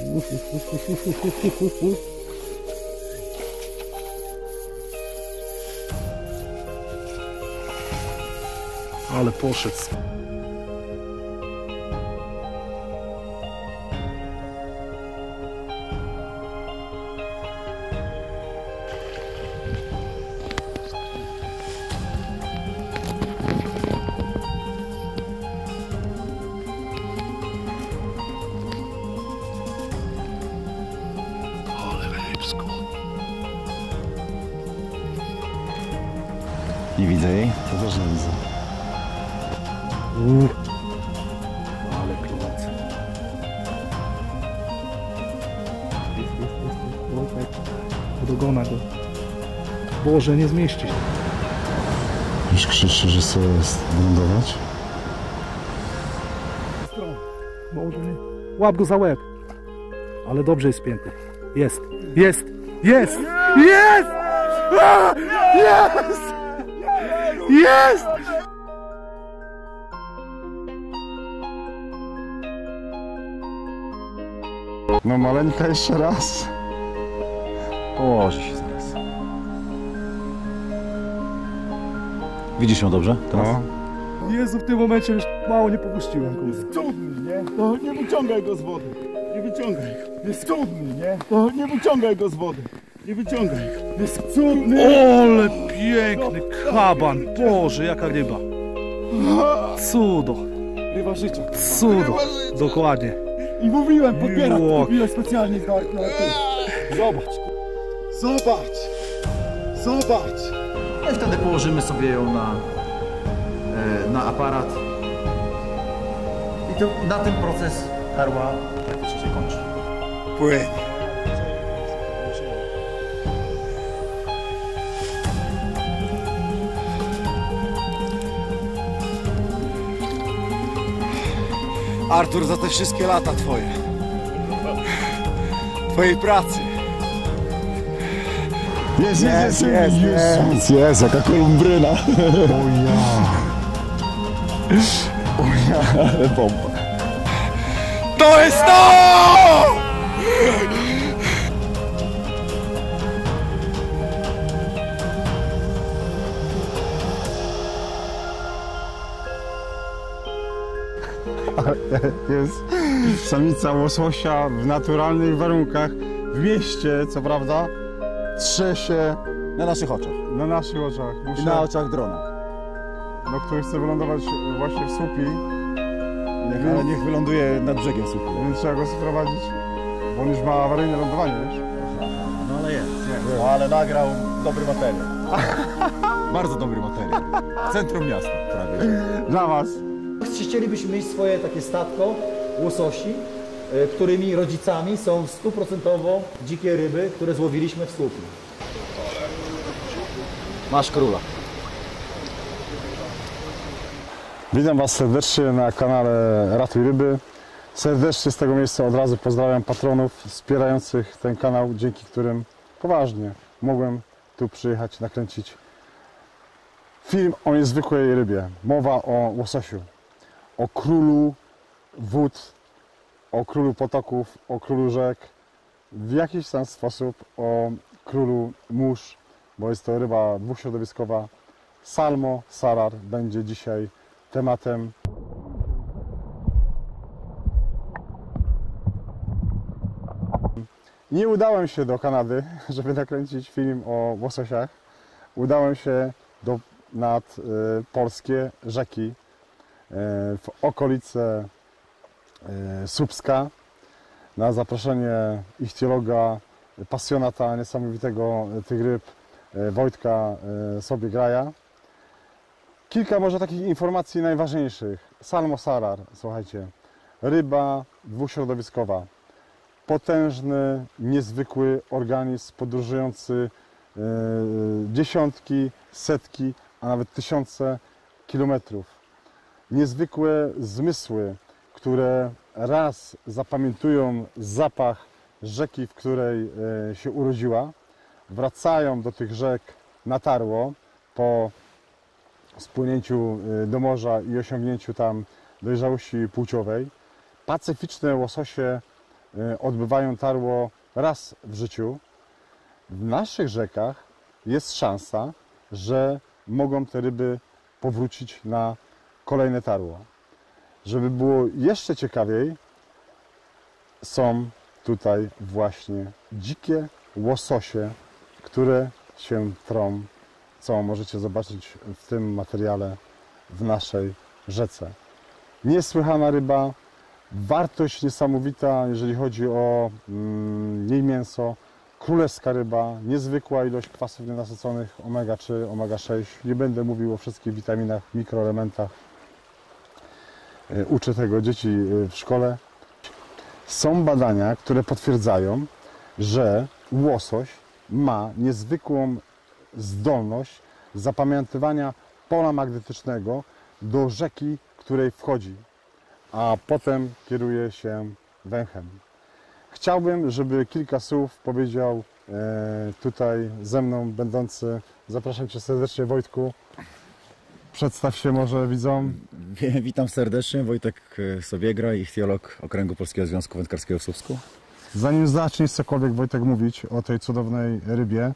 Ale poszedł. Nie widzę jej? To też nie widzę. Ale klimat. Jest. Do dogona go. Boże, nie zmieści się. Już krzyczy, że sobie jest wylądować. Boże, nie. Łap go za łeb. Ale dobrze jest spięty. Jest! Jest! Jest! Jest! A! Jest! Jest! No maleńka jeszcze raz. Położy się zaraz. Widzisz ją dobrze teraz? No. Jezu, w tym momencie już mało nie popuściłem, kurde. Cudny, nie? No nie wyciągaj go z wody. Nie wyciągaj go. Jest cudny, nie? No nie wyciągaj go z wody. Nie wyciągaj go. Jest cudny. Ale piękny kaban. Boże, jaka ryba. Cudo. Ryba życia. Cudo. Dokładnie. I mówiłem, podbieram. Miło. Mówiłem specjalnie na Zobacz. Zobacz. Zobacz. No i wtedy położymy sobie ją na aparat. I to, na tym proces karła praktycznie się kończy. Płyń. Artur, za te wszystkie lata twojej pracy. Jest, jaka kolumbryna. O ja, ale bomba. To jest to! Jest samica łososia w naturalnych warunkach, w mieście, co prawda, trze się Na naszych oczach. na naszych oczach. I na oczach drona. No, który chce wylądować właśnie w słupi, Ale niech wyląduje nad brzegiem słupy. więc trzeba go sprowadzić, bo on już ma awaryjne lądowanie, wiesz? No ale jest. No, ale nagrał dobry materiał. Bardzo dobry materiał. W centrum miasta prawie. Dla was. Chcielibyśmy mieć swoje takie statko łososi, którymi rodzicami są 100% dzikie ryby, które złowiliśmy w słupie. Masz króla. Witam was serdecznie na kanale Ratuj Ryby. Serdecznie z tego miejsca od razu pozdrawiam patronów wspierających ten kanał, dzięki którym poważnie mogłem tu przyjechać, nakręcić film o niezwykłej rybie. Mowa o łososiu, o królu wód, o królu potoków, o królu rzek, w jakiś tam sposób o królu mórz, bo jest to ryba dwuśrodowiskowa. Salmo sarar będzie dzisiaj tematem. Nie udałem się do Kanady, żeby nakręcić film o łososiach. Udałem się nad polskie rzeki, w okolice Słupska, na zaproszenie ichtiologa, pasjonata niesamowitego tych ryb, Wojtka Sobiegraja. Kilka może takich informacji najważniejszych. Salmo sarar, słuchajcie, ryba dwuśrodowiskowa. Potężny, niezwykły organizm podróżujący dziesiątki, setki, a nawet tysiące kilometrów. Niezwykłe zmysły, które raz zapamiętują zapach rzeki, w której się urodziła, wracają do tych rzek na tarło po spłynięciu do morza i osiągnięciu tam dojrzałości płciowej. Pacyficzne łososie odbywają tarło raz w życiu, w naszych rzekach jest szansa, że mogą te ryby powrócić na kolejne tarło. Żeby było jeszcze ciekawiej, są tutaj właśnie dzikie łososie, które się trą, co możecie zobaczyć w tym materiale w naszej rzece. Niesłychana ryba, wartość niesamowita, jeżeli chodzi o jej mięso, królewska ryba, niezwykła ilość kwasów nienasyconych omega-3, omega-6. Nie będę mówił o wszystkich witaminach, mikroelementach. Uczę tego dzieci w szkole. Są badania, które potwierdzają, że łosoś ma niezwykłą zdolność zapamiętywania pola magnetycznego do rzeki, której wchodzi, a potem kieruje się węchem. Chciałbym, żeby kilka słów powiedział tutaj ze mną będący. Zapraszam Cię serdecznie, Wojtku. Przedstaw się może widzom. Witam serdecznie, Wojtek Sobiegra, ichtiolog Okręgu Polskiego Związku Wędkarskiego w Słupsku. Zanim zaczniesz cokolwiek, Wojtek, mówić o tej cudownej rybie,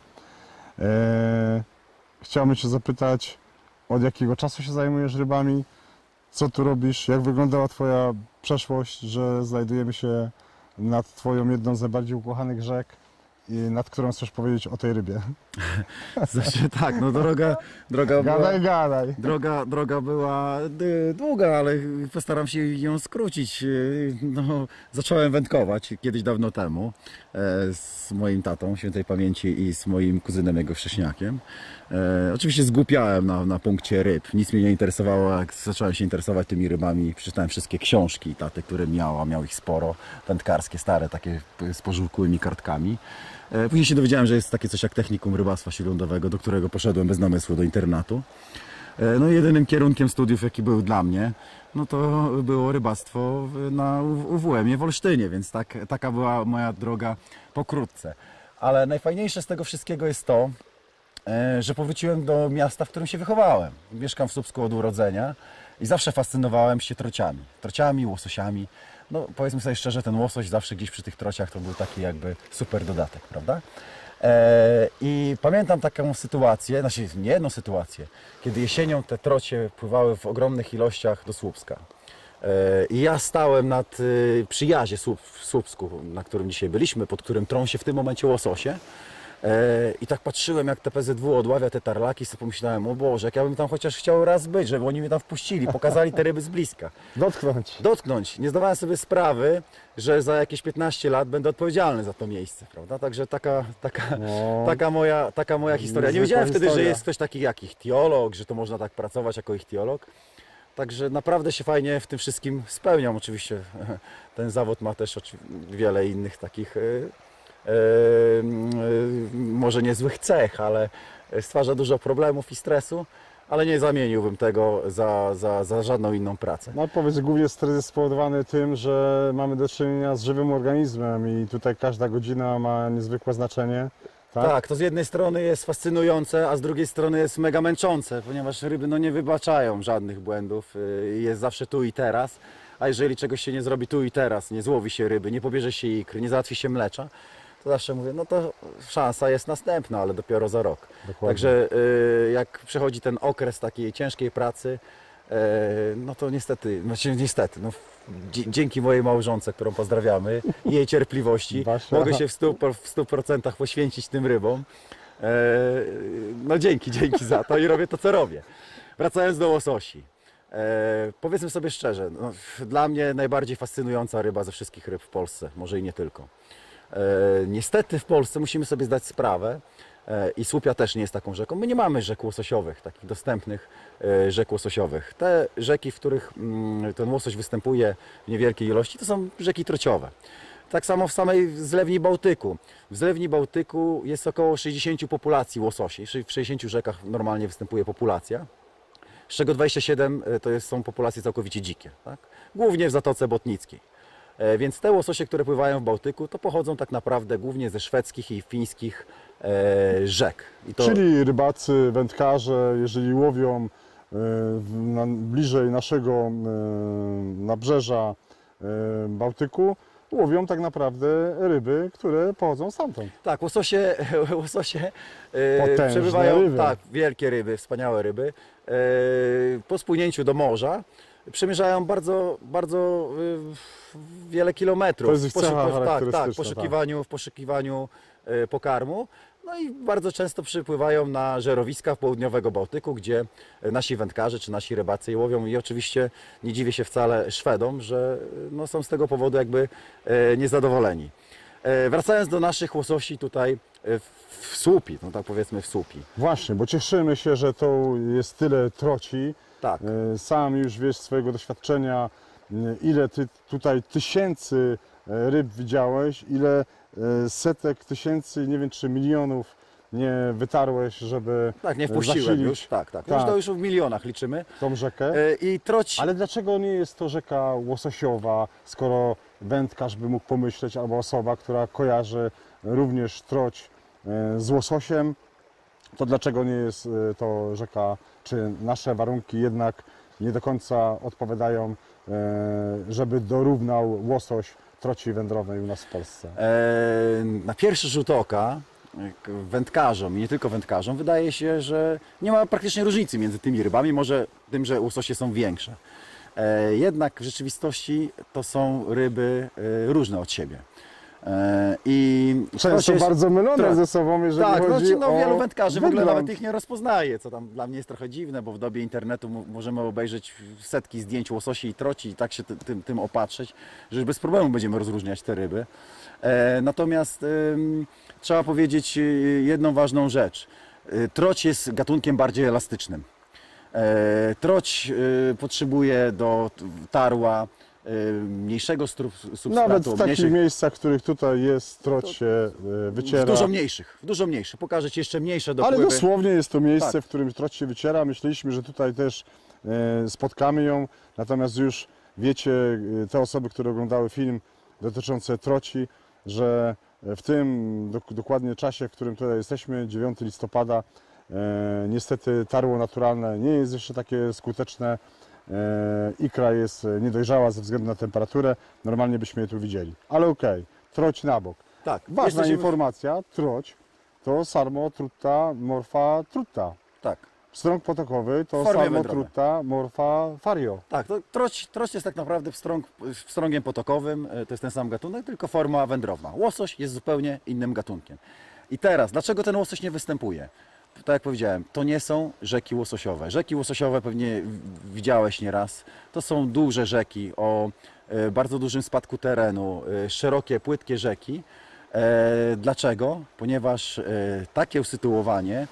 chciałbym Cię zapytać, od jakiego czasu się zajmujesz rybami, co tu robisz, jak wyglądała Twoja przeszłość, że znajdujemy się nad Twoją jedną z najbardziej ukochanych rzek i nad którą chcesz powiedzieć o tej rybie. Znaczy tak, no droga Gadaj. droga była długa, ale postaram się ją skrócić. No, zacząłem wędkować kiedyś dawno temu z moim tatą świętej pamięci i z moim kuzynem, jego wcześniakiem. Oczywiście zgłupiałem na punkcie ryb. Nic mnie nie interesowało, jak zacząłem się interesować tymi rybami. Przeczytałem wszystkie książki taty, które miał ich sporo, wędkarskie, stare, takie z pożółkłymi kartkami. Później się dowiedziałem, że jest takie coś jak technikum rybactwa śródlądowego, do którego poszedłem bez namysłu do internatu. No i jedynym kierunkiem studiów, jaki był dla mnie, no to było rybactwo na UWM-ie w Olsztynie, więc taka była moja droga pokrótce. Ale najfajniejsze z tego wszystkiego jest to, że powróciłem do miasta, w którym się wychowałem. Mieszkam w Słupsku od urodzenia i zawsze fascynowałem się trociami, łososiami. No powiedzmy sobie szczerze, ten łosoś zawsze gdzieś przy tych trociach to był taki jakby super dodatek, prawda? I pamiętam taką sytuację, znaczy nie jedną sytuację, kiedy jesienią te trocie pływały w ogromnych ilościach do Słupska. I ja stałem przy jazie w Słupsku, na którym dzisiaj byliśmy, pod którym trą się w tym momencie łososie. I tak patrzyłem, jak TPZW odławia te tarlaki, sobie pomyślałem, o Boże, jak ja bym tam chociaż chciał raz być, żeby oni mnie tam wpuścili, pokazali te ryby z bliska. Dotknąć. Nie zdawałem sobie sprawy, że za jakieś 15 lat będę odpowiedzialny za to miejsce, prawda? Także taka moja historia. Nie wiedziałem wtedy, że jest ktoś taki jak ichtiolog, że to można tak pracować jako ichtiolog. Także naprawdę się fajnie w tym wszystkim spełniam. Oczywiście ten zawód ma też wiele innych takich może niezłych cech, ale stwarza dużo problemów i stresu, ale nie zamieniłbym tego za żadną inną pracę. No powiedz, głównie stres jest spowodowany tym, że mamy do czynienia z żywym organizmem i tutaj każda godzina ma niezwykłe znaczenie. Tak, to z jednej strony jest fascynujące, a z drugiej strony jest mega męczące, ponieważ ryby nie wybaczają żadnych błędów, jest zawsze tu i teraz, a jeżeli czegoś się nie zrobi tu i teraz, nie złowi się ryby, nie pobierze się ikry, nie załatwi się mlecza, to zawsze mówię, no to szansa jest następna, ale dopiero za rok. Dokładnie. Także jak przychodzi ten okres takiej ciężkiej pracy, no to niestety, dzięki mojej małżonce, którą pozdrawiamy, i jej cierpliwości, mogę się w 100% poświęcić tym rybom. No dzięki za to i robię to, co robię. Wracając do łososi. Powiedzmy sobie szczerze, no, dla mnie najbardziej fascynująca ryba ze wszystkich ryb w Polsce, może i nie tylko. Niestety w Polsce musimy sobie zdać sprawę, i Słupia też nie jest taką rzeką. My nie mamy rzek łososiowych, takich dostępnych rzek łososiowych. Te rzeki, w których ten łosoś występuje w niewielkiej ilości, to są rzeki trociowe. Tak samo w samej zlewni Bałtyku. W zlewni Bałtyku jest około 60 populacji łososi. W 60 rzekach normalnie występuje populacja, z czego 27 są populacje całkowicie dzikie. Tak? Głównie w Zatoce Botnickiej. Więc te łososie, które pływają w Bałtyku, to pochodzą tak naprawdę głównie ze szwedzkich i fińskich rzek. Czyli rybacy, wędkarze, jeżeli łowią bliżej naszego nabrzeża Bałtyku, łowią tak naprawdę ryby, które pochodzą stamtąd. Tak, łososie Potężne przebywają, ryby. tak, wielkie ryby, wspaniałe ryby. Po spłynięciu do morza przemierzają bardzo wiele kilometrów. To jest ich cecha tak, charakterystyczna, w poszukiwaniu pokarmu. No i bardzo często przypływają na żerowiska południowego Bałtyku, gdzie nasi wędkarze czy nasi rybacy je łowią i oczywiście nie dziwię się wcale Szwedom, że no, są z tego powodu jakby niezadowoleni. Wracając do naszych łososi tutaj w słupi, no tak powiedzmy w słupi. Właśnie, bo cieszymy się, że to jest tyle troci. Tak. Sam już wiesz z swojego doświadczenia, ile ty tutaj tysięcy ryb widziałeś, ile setek tysięcy, nie wiem czy milionów nie wytarłeś, żeby Tak, nie wpuściłem zasilić już. Tak. Tak. Już to już w milionach liczymy. tą rzekę. I troć. Ale dlaczego nie jest to rzeka łososiowa, skoro wędkarz by mógł pomyśleć, albo osoba, która kojarzy również troć z łososiem, to dlaczego nie jest to rzeka, czy nasze warunki jednak nie do końca odpowiadają, żeby dorównał łosoś troci wędrownej u nas w Polsce? Na pierwszy rzut oka wędkarzom i nie tylko wędkarzom wydaje się, że nie ma praktycznie różnicy między tymi rybami, może tym, że łososie są większe. Jednak w rzeczywistości to są ryby różne od siebie. I Często jest bardzo mylone tak. ze sobą, jeżeli Tak, chodzi no wielu o wędkarzy w ogóle wygląd. nawet ich nie rozpoznaje, co tam dla mnie jest trochę dziwne, bo w dobie internetu możemy obejrzeć setki zdjęć łososi i troci i tak się tym opatrzyć, że już bez problemu będziemy rozróżniać te ryby. Natomiast trzeba powiedzieć jedną ważną rzecz. Troć jest gatunkiem bardziej elastycznym. Troć potrzebuje do tarła mniejszego substratu. Nawet w takich miejscach, w których tutaj jest, troć się wyciera. Dużo mniejszych. Pokażę Ci jeszcze mniejsze Ale dopływy. dosłownie jest to miejsce, Tak. w którym troć się wyciera. Myśleliśmy, że tutaj też spotkamy ją, natomiast już wiecie, te osoby, które oglądały film dotyczący troci, że w tym dokładnie czasie, w którym tutaj jesteśmy, 9 listopada, niestety tarło naturalne nie jest jeszcze takie skuteczne. Ikra jest niedojrzała ze względu na temperaturę, normalnie byśmy je tu widzieli. Ale okej, troć na bok. Tak. Ważna Jesteśmy- informacja, troć to Sarmo trutta morfa trutta. Tak. Pstrąg potokowy to W formie Sarmo wędrowej. trutta morfa fario. Tak, to troć jest tak naprawdę pstrągiem potokowym, to jest ten sam gatunek, tylko forma wędrowna. Łosoś jest zupełnie innym gatunkiem. I teraz, dlaczego ten łosoś nie występuje? Tak jak powiedziałem, to nie są rzeki łososiowe. Rzeki łososiowe pewnie widziałeś nieraz. To są duże rzeki o bardzo dużym spadku terenu, szerokie, płytkie rzeki. Dlaczego? Ponieważ takie usytuowanie,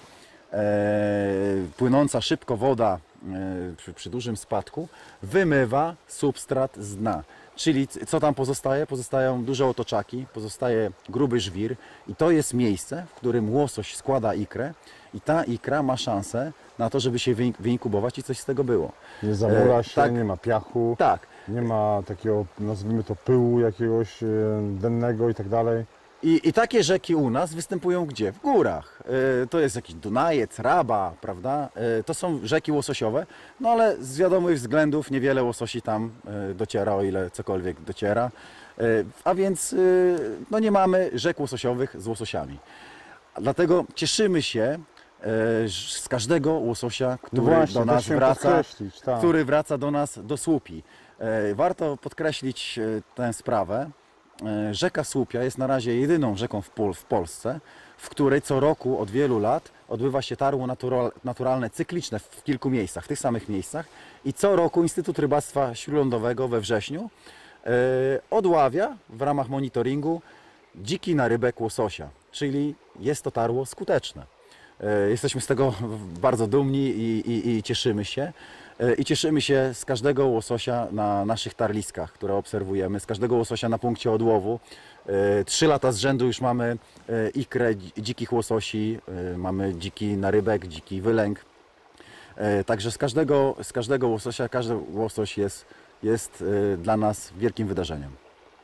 płynąca szybko woda przy dużym spadku wymywa substrat z dna. Czyli co tam pozostaje? Pozostają duże otoczaki, pozostaje gruby żwir i to jest miejsce, w którym łosoś składa ikrę i ta ikra ma szansę na to, żeby się wyinkubować i coś z tego było. Nie zamula się, tak. nie ma piachu, Tak. nie ma takiego, nazwijmy to, pyłu jakiegoś dennego i tak dalej. I takie rzeki u nas występują gdzie? W górach. To jest jakiś Dunajec, Raba, prawda? To są rzeki łososiowe, no ale z wiadomych względów niewiele łososi tam dociera, o ile cokolwiek dociera. A więc no nie mamy rzek łososiowych z łososiami. Dlatego cieszymy się z każdego łososia, który Właśnie, do to nas chciałem wraca, podkreślić, tak. który wraca do nas do słupi. Warto podkreślić tę sprawę. Rzeka Słupia jest na razie jedyną rzeką w Polsce, w której co roku od wielu lat odbywa się tarło naturalne cykliczne w kilku miejscach, w tych samych miejscach i co roku Instytut Rybactwa Śródlądowego we wrześniu odławia w ramach monitoringu dziki narybek łososia, czyli jest to tarło skuteczne. Jesteśmy z tego bardzo dumni i cieszymy się. I cieszymy się z każdego łososia na naszych tarliskach, które obserwujemy, z każdego łososia na punkcie odłowu. 3 lata z rzędu już mamy ikrę dzikich łososi, mamy dziki narybek, dziki wylęg. Także z każdego łososia, każdy łosoś jest dla nas wielkim wydarzeniem.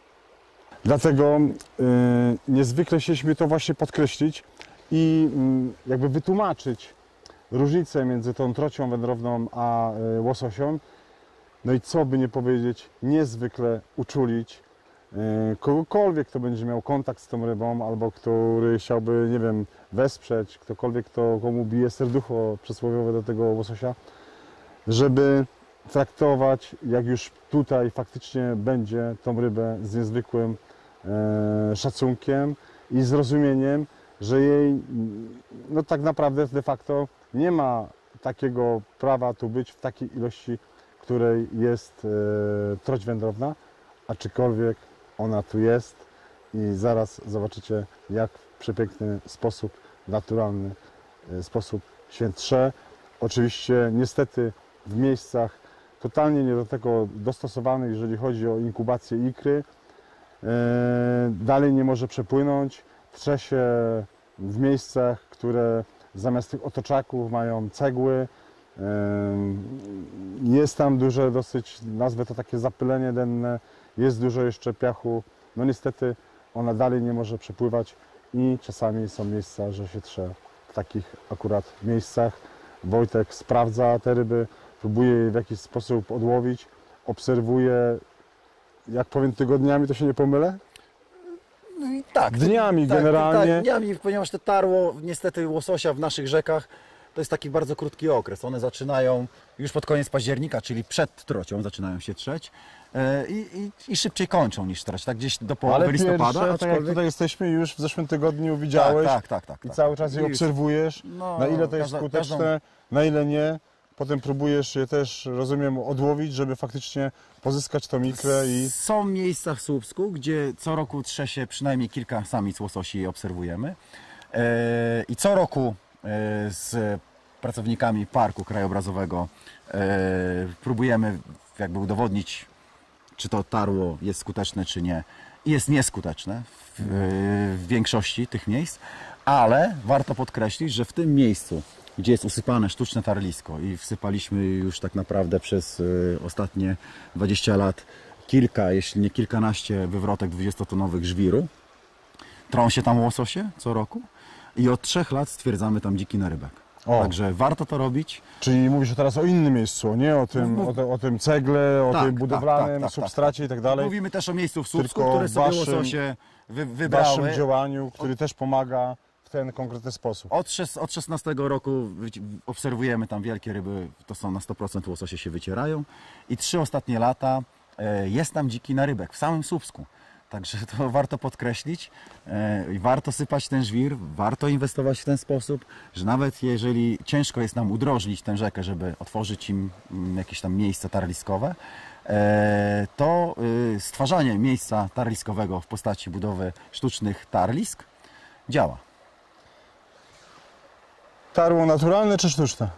Dlatego niezwykle chcieliśmy to właśnie podkreślić i jakby wytłumaczyć różnicę między tą trocią wędrowną a łososią. No i co by nie powiedzieć, niezwykle uczulić kogokolwiek, kto będzie miał kontakt z tą rybą, albo który chciałby, nie wiem, wesprzeć, ktokolwiek, komu bije serducho przysłowiowe do tego łososia, żeby traktować, jak już tutaj faktycznie będzie, tą rybę z niezwykłym szacunkiem i zrozumieniem, że jej no tak naprawdę de facto nie ma takiego prawa tu być w takiej ilości, której jest troć wędrowna, aczkolwiek ona tu jest i zaraz zobaczycie, jak w przepiękny sposób, naturalny sposób się trze. Oczywiście niestety w miejscach totalnie nie do tego dostosowanych, jeżeli chodzi o inkubację ikry. Dalej nie może przepłynąć, trze się w miejscach, które zamiast tych otoczaków mają cegły. Jest tam duże dosyć, nazwę to takie zapylenie denne, jest dużo jeszcze piachu. No niestety ona dalej nie może przepływać i czasami są miejsca, że się trze w takich akurat miejscach. Wojtek sprawdza te ryby, próbuje je w jakiś sposób odłowić, obserwuje, jak powiem tygodniami, to się nie pomylę? No i tak. Dniami generalnie. Tak, dniami, ponieważ te tarło, niestety łososia w naszych rzekach, to jest taki bardzo krótki okres. One zaczynają już pod koniec października, czyli przed trocią zaczynają się trzeć i szybciej kończą niż trać, tak gdzieś do połowy Ale listopada. pierwsze, tak jak tutaj jesteśmy, już w zeszłym tygodniu widziałeś Tak. i cały czas je Już. obserwujesz, No, na ile to jest skuteczne, na ile nie. Potem próbujesz je też, rozumiem, odłowić, żeby faktycznie pozyskać tą ikrę i... Są miejsca w Słupsku, gdzie co roku trze się przynajmniej kilka samic łososi i obserwujemy. I co roku z pracownikami parku krajobrazowego próbujemy jakby udowodnić, czy to tarło jest skuteczne, czy nie. I jest nieskuteczne w większości tych miejsc, ale warto podkreślić, że w tym miejscu, gdzie jest usypane sztuczne tarlisko i wsypaliśmy już tak naprawdę przez ostatnie 20 lat kilka, jeśli nie kilkanaście wywrotek 20-tonowych żwiru, trą się tam łososie co roku i od 3 lat stwierdzamy tam dziki narybek. O. Także warto to robić. Czyli mówisz teraz o innym miejscu, nie o tym cegle, o Tak, tym budowlanym tak, substracie i tak dalej. Mówimy też o miejscu w Słupsku, Tylko które sobie waszym- łososie W waszym wybrały. działaniu, który też pomaga w ten konkretny sposób. Od 16 roku obserwujemy tam wielkie ryby, to są na 100% łososie się wycierają i 3 ostatnie lata jest tam dziki narybek w samym Słupsku. Także to warto podkreślić, warto sypać ten żwir, warto inwestować w ten sposób, że nawet jeżeli ciężko jest nam udrożnić tę rzekę, żeby otworzyć im jakieś tam miejsca tarliskowe, to stwarzanie miejsca tarliskowego w postaci budowy sztucznych tarlisk działa. Tarło naturalne czy sztuczne?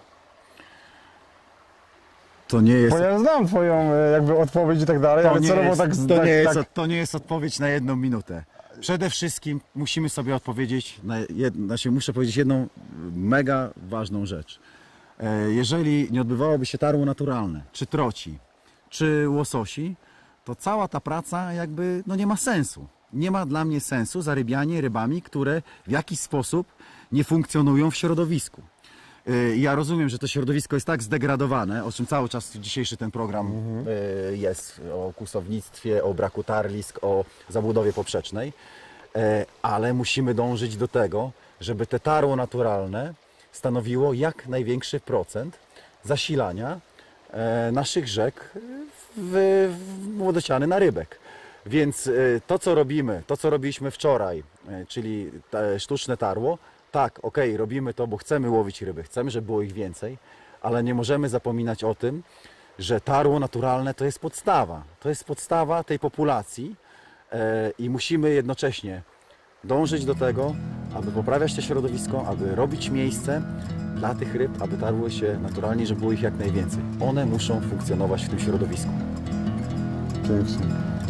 To nie jest, Bo ja znam twoją jakby odpowiedź i tak dalej, ale celowo to nie jest odpowiedź na 1 minutę. Przede wszystkim musimy sobie odpowiedzieć, muszę powiedzieć jedną mega ważną rzecz. Jeżeli nie odbywałoby się tarło naturalne, czy troci, czy łososi, to cała ta praca jakby nie ma sensu. Nie ma dla mnie sensu zarybianie rybami, które w jakiś sposób nie funkcjonują w środowisku. Ja rozumiem, że to środowisko jest tak zdegradowane, o czym cały czas dzisiejszy ten program jest, o kłusownictwie, o braku tarlisk, o zabudowie poprzecznej, ale musimy dążyć do tego, żeby te tarło naturalne stanowiło jak największy procent zasilania naszych rzek w wodociany na rybek. Więc to, co robimy, to, co robiliśmy wczoraj, czyli sztuczne tarło, tak, okej, robimy to, bo chcemy łowić ryby, chcemy, żeby było ich więcej, ale nie możemy zapominać o tym, że tarło naturalne to jest podstawa. To jest podstawa tej populacji i musimy jednocześnie dążyć do tego, aby poprawiać to środowisko, aby robić miejsce dla tych ryb, aby tarły się naturalnie, żeby było ich jak najwięcej. One muszą funkcjonować w tym środowisku. Pięknie.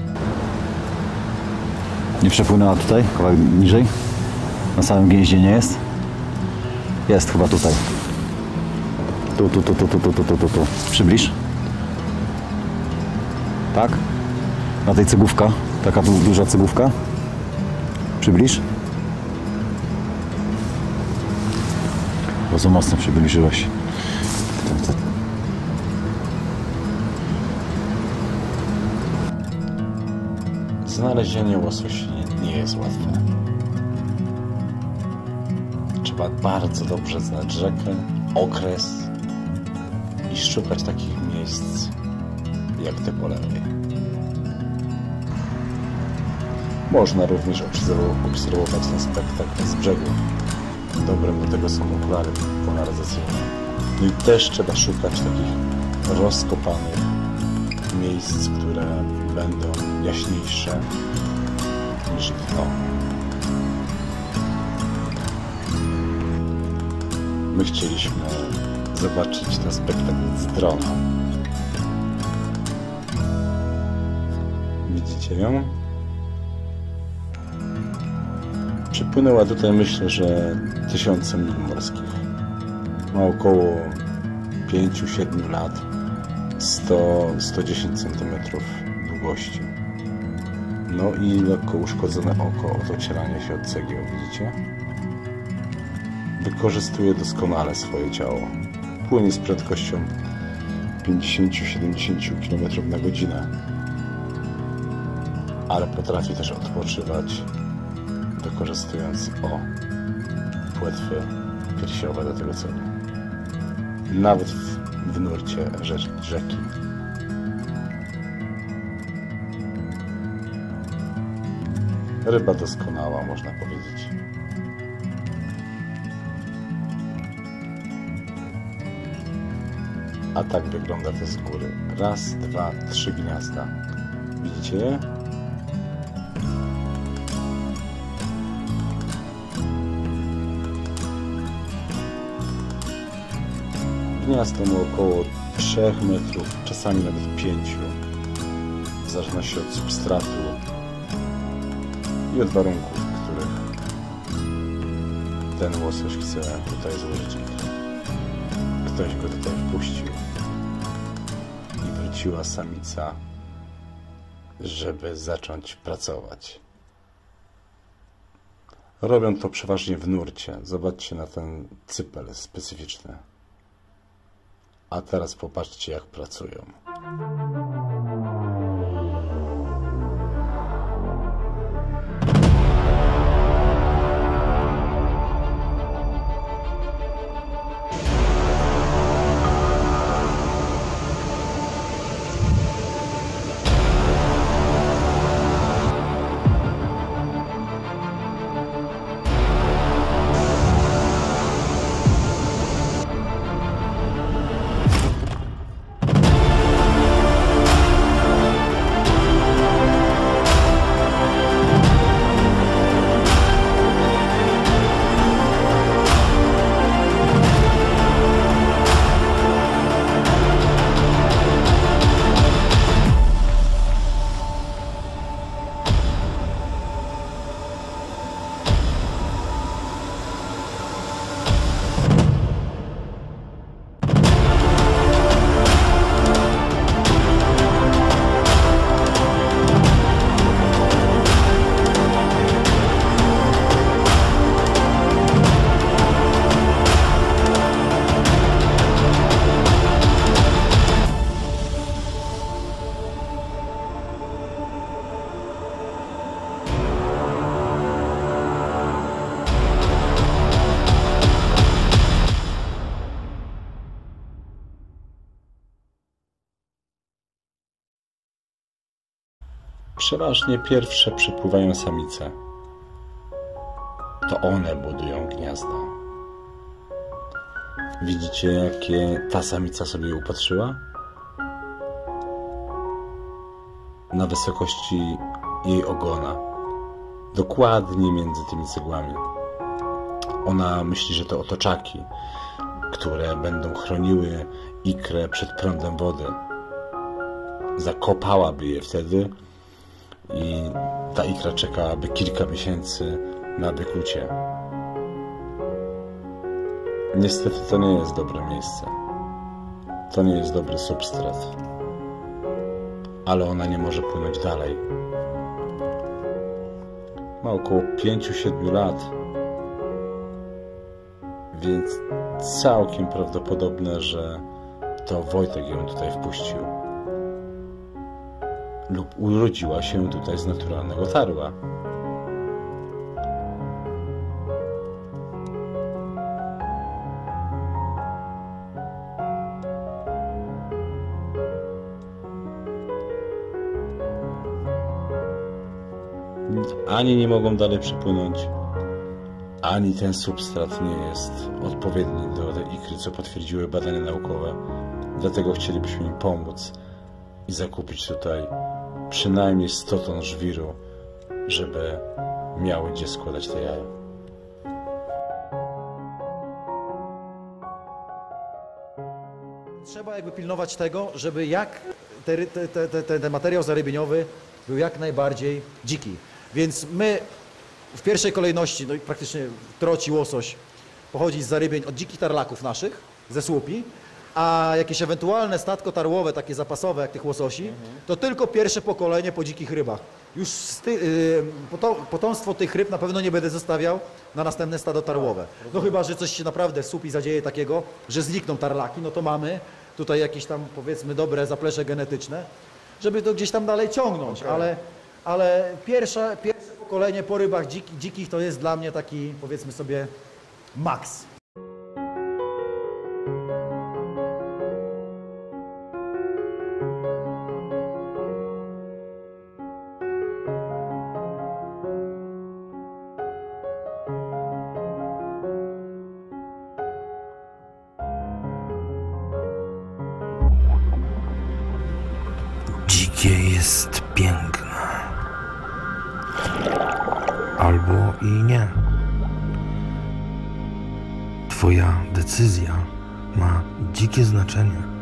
Nie przepłynęła tutaj, kawałek niżej. Na samym gnieździe nie jest. Jest chyba tutaj. Tu. Przybliż. Tak? Na tej cegówka. Taka duża cegówka. Przybliż. Bardzo mocno przybliżyłeś. Znalezienie łososi nie jest łatwe. Trzeba bardzo dobrze znać rzekę, okres i szukać takich miejsc jak te po lewej. Można również obserwować ten spektakl z brzegu. Dobrem do tego są okulary polaryzacyjne. No i też trzeba szukać takich rozkopanych miejsc, które będą jaśniejsze niż dno. My chcieliśmy zobaczyć ten spektakl z drona. Widzicie ją? Przypłynęła tutaj, myślę, że 1000 mil morskich. Ma około 5-7 lat, 100-110 cm długości. No i lekko uszkodzone oko od ocierania się od cegieł, widzicie? Wykorzystuje doskonale swoje ciało. Płynie z prędkością 50-70 km na godzinę, ale potrafi też odpoczywać, wykorzystując płetwy piersiowe do tego celu. Nawet w nurcie rzeki. Ryba doskonała, można powiedzieć. A tak wygląda to z góry. 1, 2, 3 gniazda. Widzicie je? Gniazdo ma około 3 metrów, czasami nawet 5, w zależności od substratu i od warunków, w których ten łosoś chce tutaj złożyć ikrę. Ktoś go tutaj wpuścił i wróciła samica, żeby zacząć pracować. Robią to przeważnie w nurcie. Zobaczcie na ten cypel specyficzny. A teraz popatrzcie, jak pracują. Przeważnie pierwsze przypływają samice. To one budują gniazda. Widzicie, jakie ta samica sobie upatrzyła? Na wysokości jej ogona. Dokładnie między tymi cegłami. Ona myśli, że to otoczaki, które będą chroniły ikrę przed prądem wody. Zakopałaby je wtedy i ta ikra czekałaby kilka miesięcy na wyklucie. Niestety to nie jest dobre miejsce. To nie jest dobry substrat. Ale ona nie może płynąć dalej. Ma około 5-7 lat. Więc całkiem prawdopodobne, że to Wojtek ją tutaj wpuścił. lub urodziła się tutaj z naturalnego tarła. Ani nie mogą dalej przypłynąć, ani ten substrat nie jest odpowiedni do tej ikry, co potwierdziły badania naukowe. Dlatego chcielibyśmy im pomóc i zakupić tutaj przynajmniej 100 ton żwiru, żeby miały gdzie składać te jaja. Trzeba jakby pilnować tego, żeby ten materiał zarybieniowy był jak najbardziej dziki. Więc my w pierwszej kolejności, no i praktycznie troci łosoś pochodzi z zarybień od dzikich tarlaków naszych, ze słupi, a jakieś ewentualne statko tarłowe, takie zapasowe jak tych łososi, to tylko pierwsze pokolenie po dzikich rybach. Już potomstwo tych ryb na pewno nie będę zostawiał na następne stado tarłowe. No chyba, że coś się naprawdę w słupi zadzieje takiego, że znikną tarlaki, no to mamy tutaj jakieś tam, powiedzmy, dobre zaplecze genetyczne, żeby to gdzieś tam dalej ciągnąć, ale pierwsze pokolenie po rybach dzikich to jest dla mnie taki, powiedzmy sobie, maks. Dzikie jest piękne. Albo i nie. Twoja decyzja ma dzikie znaczenie.